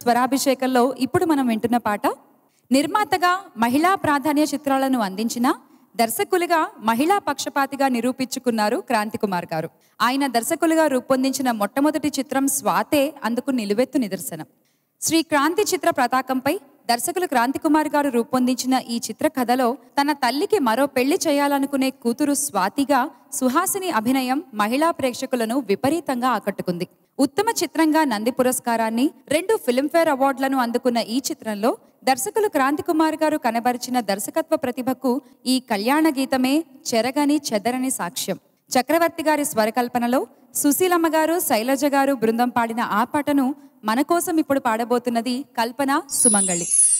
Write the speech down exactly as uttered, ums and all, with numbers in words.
స్వరాభిషేకంలో ఇప్పుడు మనం వింటున్న పాట నిర్మాతగా మహిళా ప్రాధాన్య చిత్రాలను అందించిన దర్శకులుగా మహిళా పక్షపాతిగా నిరూపించుకున్నారు క్రాంతికుమార్ గారు. ఆయన దర్శకులుగా రూపొందించిన మొట్టమొదటి చిత్రం స్వాతే అందుకు నిలువెత్తు నిదర్శనం. శ్రీ క్రాంతి చిత్ర పతాకంపై దర్శకులు క్రాంతికుమార్ గారు రూపొందించిన ఈ చిత్ర కథలో తన తల్లికి మరో పెళ్లి చేయాలనుకునే కూతురు స్వాతిగా సుహాసిని అభినయం మహిళా ప్రేక్షకులను విపరీతంగా ఆకట్టుకుంది. ఉత్తమ చిత్రంగా నంది పురస్కారాన్ని, రెండు ఫిల్మ్ఫేర్ అవార్డులను అందుకున్న ఈ చిత్రంలో దర్శకులు క్రాంతికుమార్ గారు కనబరిచిన దర్శకత్వ ప్రతిభకు ఈ కళ్యాణ గీతమే చెరగని చెదరని సాక్ష్యం. చక్రవర్తి గారి స్వరకల్పనలో సుశీలమ్మ గారు, శైలజ గారు బృందం పాడిన ఆ పాటను మన కోసం ఇప్పుడు పాడబోతున్నది కల్పన సుమంగళి.